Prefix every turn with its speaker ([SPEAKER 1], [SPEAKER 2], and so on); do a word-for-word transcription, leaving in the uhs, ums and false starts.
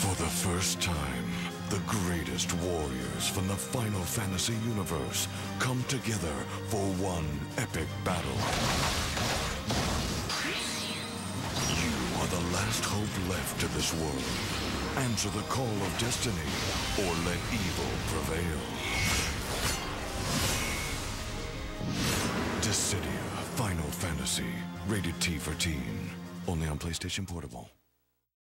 [SPEAKER 1] For the first time, the greatest warriors from the Final Fantasy universe come together for one epic battle. You are the last hope left to this world. Answer the call of destiny, or let evil prevail. Dissidia Final Fantasy, rated T for teen, only on PlayStation Portable.